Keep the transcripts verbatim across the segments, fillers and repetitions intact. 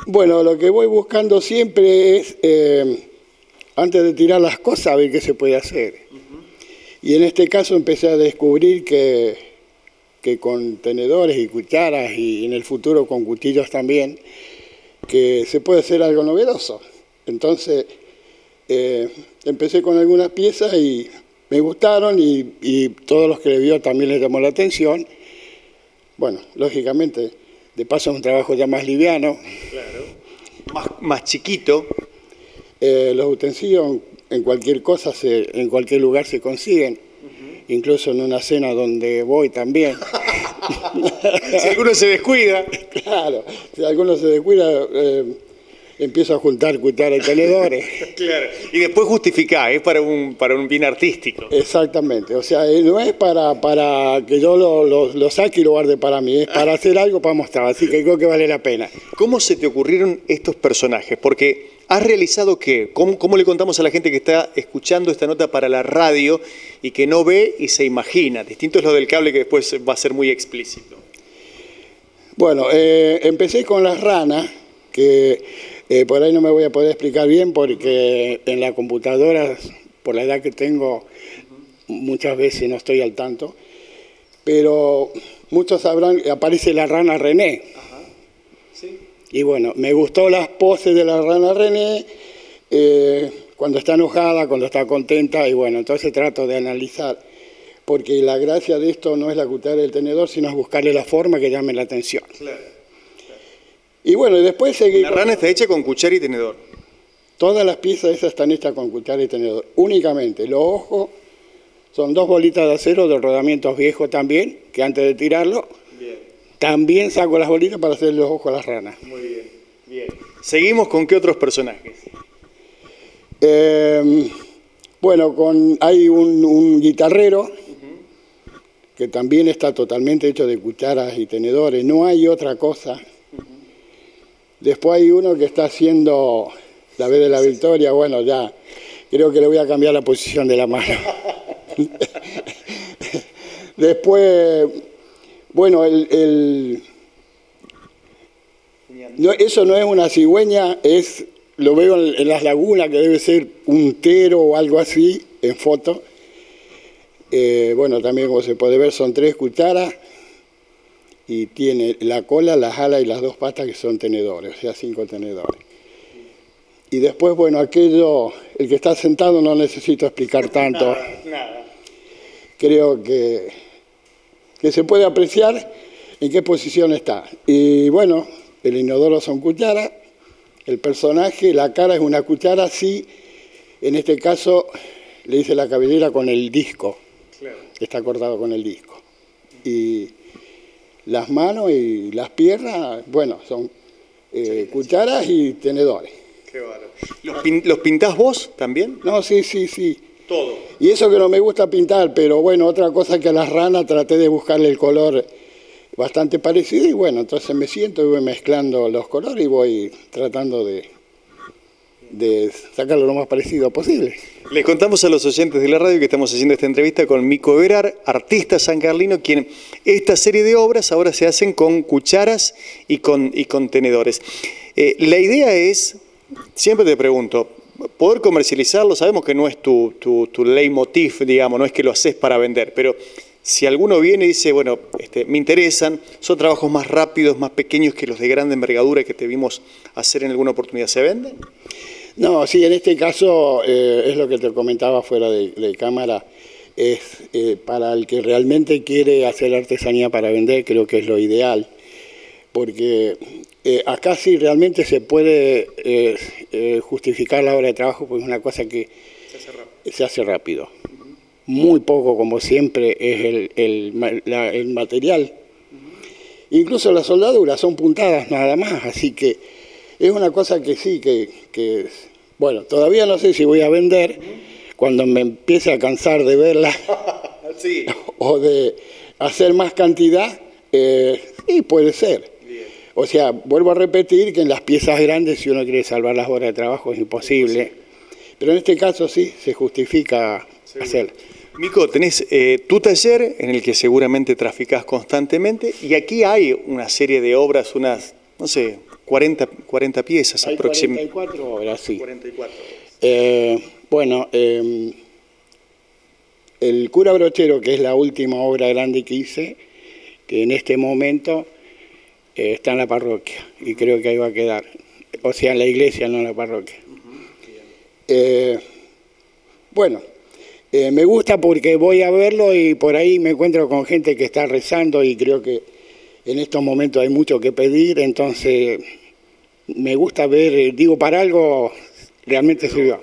Bueno, lo que voy buscando siempre es, eh, antes de tirar las cosas, ver qué se puede hacer. Uh-huh. Y en este caso empecé a descubrir que, que con tenedores y cucharas, y en el futuro con cuchillos también, que se puede hacer algo novedoso. Entonces, eh, empecé con algunas piezas y me gustaron, y, y todos los que le vio también les llamó la atención. Bueno, lógicamente, de paso es un trabajo ya más liviano. Claro. Más, más chiquito. Eh, los utensilios en cualquier cosa, se, en cualquier lugar se consiguen. Uh-huh. Incluso en una cena donde voy también. Si alguno se descuida. Claro, si alguno se descuida, eh, empiezo a juntar cucharas y tenedores. Claro, y después justificar, es para un, para un bien artístico. Exactamente, o sea, no es para, para que yo lo, lo, lo saque y lo guarde para mí, es para hacer algo para mostrar, así que creo que vale la pena. ¿Cómo se te ocurrieron estos personajes? Porque has realizado qué, ¿Cómo, cómo le contamos a la gente que está escuchando esta nota para la radio y que no ve y se imagina? Distinto es lo del cable, que después va a ser muy explícito. Bueno, eh, empecé con las ranas, que eh, por ahí no me voy a poder explicar bien porque en la computadora, por la edad que tengo, muchas veces no estoy al tanto, pero muchos sabrán que aparece la rana René. Ajá. Sí. Y bueno, me gustó las poses de la rana René, eh, cuando está enojada, cuando está contenta, y bueno, entonces trato de analizar, porque la gracia de esto no es la cuchara del tenedor, sino es buscarle la forma que llame la atención. Claro. Y bueno, después seguí... La rana está hecha con cuchara y tenedor. Todas las piezas esas están hechas con cuchara y tenedor, únicamente. Los ojos son dos bolitas de acero de rodamientos viejos también, que antes de tirarlo, bien, también saco las bolitas para hacer los ojos a las ranas. Muy bien, bien. Seguimos con qué otros personajes. Eh, bueno, con, hay un, un guitarrero, uh-huh, que también está totalmente hecho de cucharas y tenedores, no hay otra cosa. Después hay uno que está haciendo la B de la Victoria, bueno, ya creo que le voy a cambiar la posición de la mano. Después, bueno, el, el no, eso no es una cigüeña, es, lo veo en, en las lagunas, que debe ser un tero o algo así, en foto. Eh, bueno, también como se puede ver son tres cucharas, y tiene la cola, las alas y las dos patas que son tenedores, o sea, cinco tenedores. Y después, bueno, aquello, el que está sentado no necesito explicar tanto. Nada, nada. Creo que, que se puede apreciar en qué posición está. Y bueno, el inodoro son cucharas, el personaje, la cara es una cuchara, sí, en este caso le hice la cabellera con el disco, claro, está cortado con el disco. Y las manos y las piernas, bueno, son eh, sí, cucharas y tenedores. Qué bárbaro. ¿Los, pin ¿Los pintás vos también? No, sí, sí, sí. Todo. Y eso que no me gusta pintar, pero bueno, otra cosa que a las ranas traté de buscarle el color bastante parecido, y bueno, entonces me siento y voy mezclando los colores y voy tratando de, de sacarlo lo más parecido posible. Les contamos a los oyentes de la radio que estamos haciendo esta entrevista con Mico Everard, artista sancarlino, quien esta serie de obras ahora se hacen con cucharas y con, y con tenedores. Eh, la idea es, siempre te pregunto, poder comercializarlo, sabemos que no es tu, tu, tu leitmotiv, digamos, no es que lo haces para vender, pero si alguno viene y dice, bueno, este, me interesan, son trabajos más rápidos, más pequeños que los de grande envergadura que te vimos hacer en alguna oportunidad, ¿se venden? No, sí, en este caso eh, es lo que te comentaba fuera de, de cámara, es eh, para el que realmente quiere hacer artesanía para vender, creo que es lo ideal, porque eh, acá sí realmente se puede eh, eh, justificar la hora de trabajo, porque es una cosa que se hace rápido. Se hace rápido. Uh-huh. Muy poco, como siempre, es el, el, la, el material. Uh-huh. Incluso las soldaduras son puntadas nada más, así que es una cosa que sí, que, que bueno, todavía no sé si voy a vender, uh-huh, cuando me empiece a cansar de verla, sí, o de hacer más cantidad, eh, sí, puede ser. Bien. O sea, vuelvo a repetir que en las piezas grandes, si uno quiere salvar las horas de trabajo, es imposible. Sí. Pero en este caso sí, se justifica sí. hacer. Mico, tenés eh, tu taller en el que seguramente traficás constantemente, y aquí hay una serie de obras, unas, no sé, cuarenta, cuarenta piezas aproximadamente. cuarenta y cuatro obras, sí. cuarenta y cuatro. Eh, bueno, eh, El cura brochero, que es la última obra grande que hice, que en este momento eh, está en la parroquia, y creo que ahí va a quedar. O sea, en la iglesia, no en la parroquia. Eh, bueno, eh, me gusta porque voy a verlo y por ahí me encuentro con gente que está rezando y creo que en estos momentos hay mucho que pedir, entonces me gusta ver, digo, para algo realmente sirvió.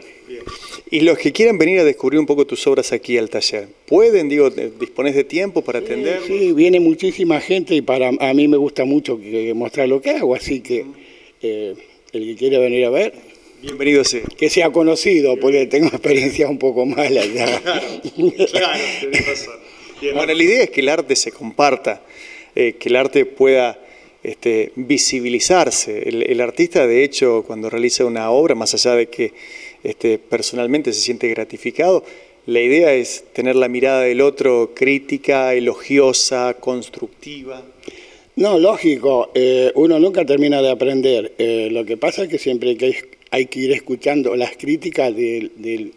Y los que quieran venir a descubrir un poco tus obras aquí al taller, ¿pueden, digo, disponés de tiempo para atender? Sí, sí, viene muchísima gente y para a mí me gusta mucho que, que mostrar lo que hago, así que eh, el que quiera venir a ver, bienvenido sea. Que sea conocido, porque tengo experiencia un poco mala ya. Claro, tenés razón. Bien, bueno, la idea es que el arte se comparta, eh, que el arte pueda este, visibilizarse. El, el artista, de hecho, cuando realiza una obra, más allá de que este, personalmente se siente gratificado, la idea es tener la mirada del otro crítica, elogiosa, constructiva. No, lógico, eh, uno nunca termina de aprender. Eh, lo que pasa es que siempre hay que, hay que ir escuchando las críticas de, de,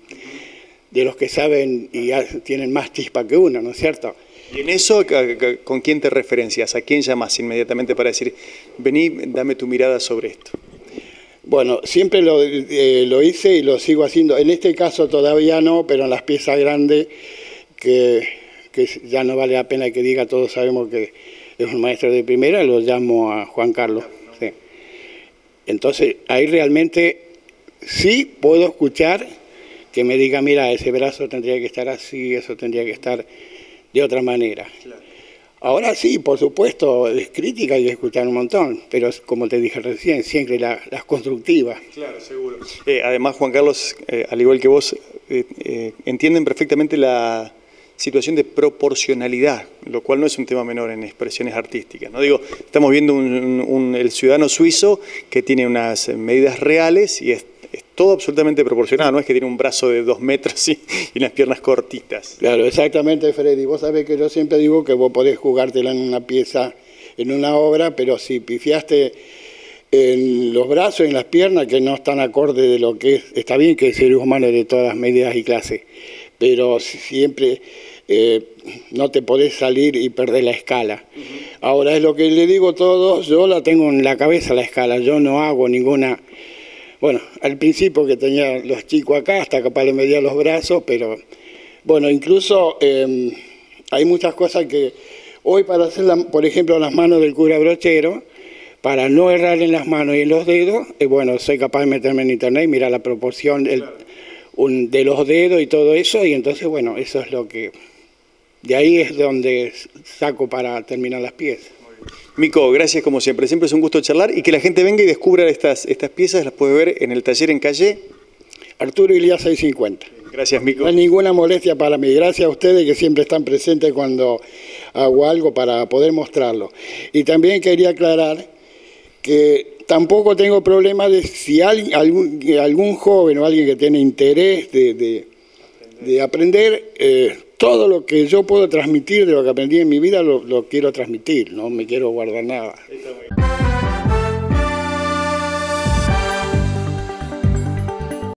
de los que saben y tienen más chispa que uno, ¿no es cierto? Y en eso, ¿con quién te referencias? ¿A quién llamas inmediatamente para decir, vení, dame tu mirada sobre esto? Bueno, siempre lo, eh, lo hice y lo sigo haciendo. En este caso todavía no, pero en las piezas grandes, que, que ya no vale la pena que diga, todos sabemos que es un maestro de primera, lo llamo a Juan Carlos. Sí. Entonces, ahí realmente sí puedo escuchar que me diga, mira, ese brazo tendría que estar así, eso tendría que estar de otra manera. Claro. Ahora sí, por supuesto, es crítica, hay que escuchar un montón, pero como te dije recién, siempre la, las constructivas. Claro, seguro. Eh, además, Juan Carlos, eh, al igual que vos, eh, eh, entienden perfectamente la situación de proporcionalidad, lo cual no es un tema menor en expresiones artísticas, ¿no? Digo, estamos viendo un, un, un, el ciudadano suizo que tiene unas medidas reales y es, es todo absolutamente proporcionado, no es que tiene un brazo de dos metros y, y unas piernas cortitas. Claro, exactamente, Freddy. Vos sabés que yo siempre digo que vos podés jugártela en una pieza, en una obra, pero si pifiaste en los brazos y en las piernas que no están acorde de lo que es, está bien que el ser humano es de todas las medidas y clases, pero siempre eh, no te podés salir y perder la escala. Uh-huh. Ahora, es lo que le digo a todos, yo la tengo en la cabeza la escala, yo no hago ninguna... Bueno, al principio que tenía los chicos acá, hasta capaz le medía los brazos, pero bueno, incluso eh, hay muchas cosas que hoy para hacer, la, por ejemplo, las manos del cura brochero, para no errar en las manos y en los dedos, eh, bueno, soy capaz de meterme en internet y mirar la proporción del, un, de los dedos y todo eso, y entonces, bueno, eso es lo que... De ahí es donde saco para terminar las piezas. Mico, gracias como siempre. Siempre es un gusto charlar y que la gente venga y descubra estas, estas piezas, las puede ver en el taller en calle Arturo Ilías seiscientos cincuenta. Gracias, Mico. No hay ninguna molestia para mí. Gracias a ustedes que siempre están presentes cuando hago algo para poder mostrarlo. Y también quería aclarar que tampoco tengo problema de si alguien, algún, algún joven o alguien que tiene interés de, de, de aprender, eh, todo lo que yo puedo transmitir de lo que aprendí en mi vida lo, lo quiero transmitir, no me quiero guardar nada.